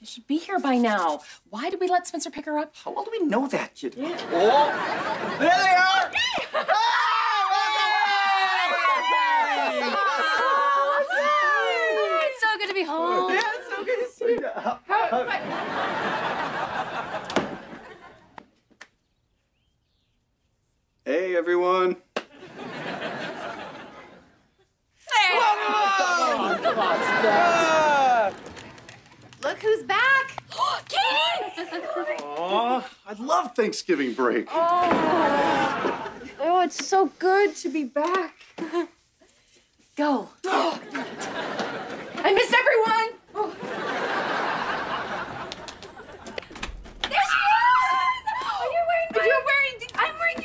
They should be here by now. Why did we let Spencer pick her up? How well do we know that kid? Yeah. Oh, there they are! Oh, it's so good to be home. Yeah, it's so good to see you. Hey, everyone. Come on, Look who's back. Katie! Aw, I love Thanksgiving break. Oh, it's so good to be back. Go. I missed everyone. Oh. There she is! Oh, you're wearing mine. I'm wearing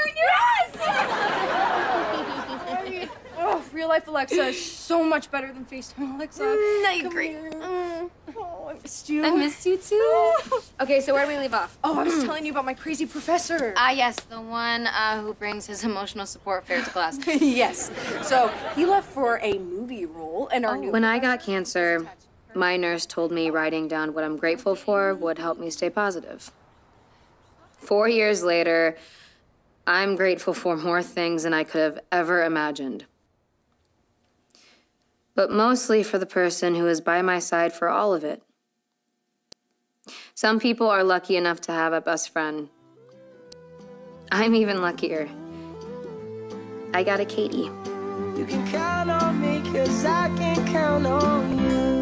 yours. Oh, real life Alexa is so much better than FaceTime Alexa. I Come agree. here. Oh, I missed you. I missed you too. Okay, so where do we leave off? Oh, I was telling you about my crazy professor. Yes, the one who brings his emotional support fare to class. Yes. So he left for a movie role, and our new. When I got cancer, my nurse told me writing down what I'm grateful for would help me stay positive. 4 years later, I'm grateful for more things than I could have ever imagined. But mostly for the person who is by my side for all of it. Some people are lucky enough to have a best friend. I'm even luckier. I got a Katie. You can count on me, 'cause I can count on you.